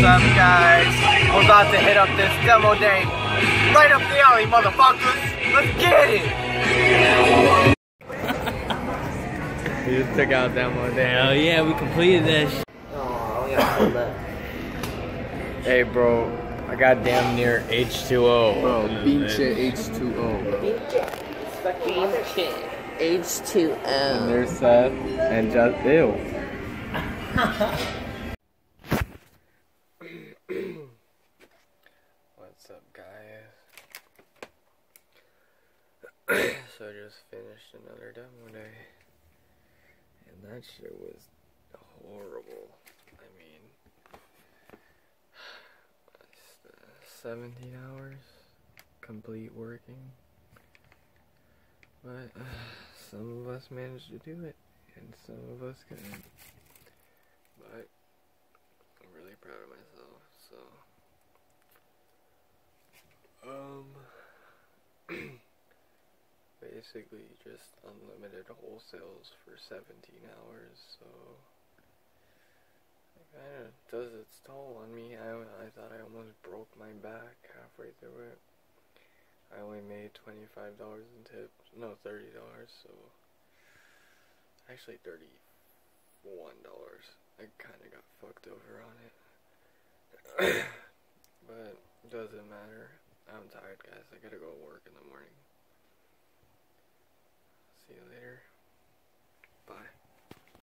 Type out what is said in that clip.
up, guys? We're about to hit up this demo day. Right up the alley, motherfuckers. Let's get it! We just took out demo day. Hell yeah, we completed this. Oh, we gotta hold that. Hey, bro. I got damn near H2O. Bro, pinche H2O, bro. Pinche H2O. And there's Seth and just ew. What's up, guys? So I just finished another demo day, and that shit was horrible. I mean, 17 hours complete working, but some of us managed to do it, and some of us couldn't. But I'm really proud of myself. So, basically just unlimited wholesales for 17 hours. So it kind of does its toll on me. I thought I almost broke my back halfway through it. I only made $25 in tips. No, $30. So actually $31. I kind of got fucked over on it. But it doesn't matter. I'm tired, guys. I gotta go to work in the morning. See you later.